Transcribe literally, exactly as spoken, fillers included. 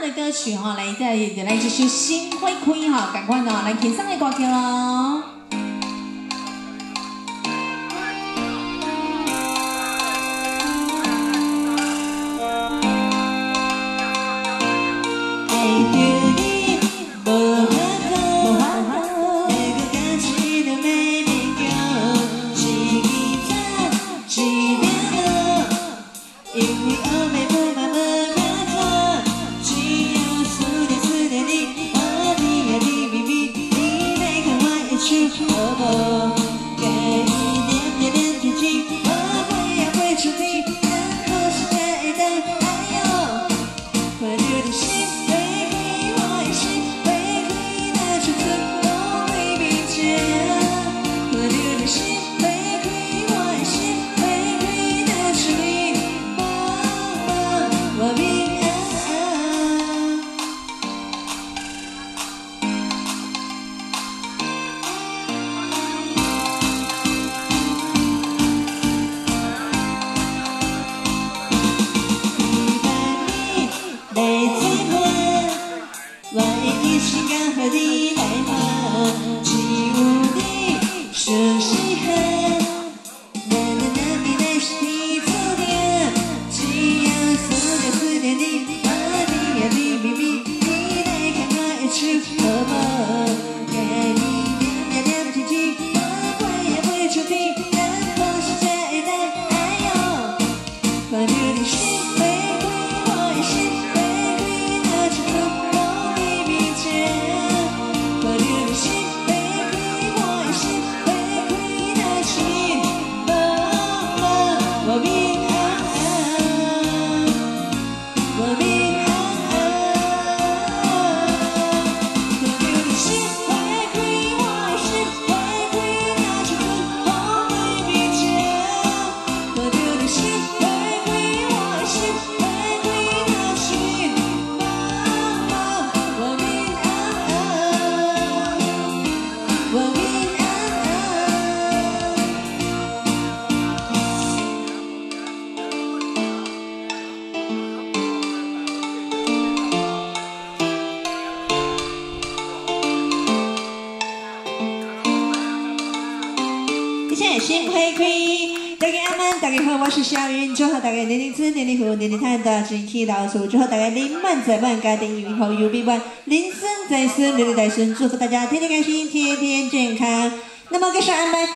的歌曲哈，来再来这首心花开哈，赶快呢来听上的歌曲喽。 谢谢心花开，大家阿们，大家好，我是小云，祝贺大家年年子、年年福、年年赚大身体老寿，祝贺大家年满载满，家庭幸福又美满，人生在世，年年在顺，祝福大家天天开心，天天健康。那么，开始安排。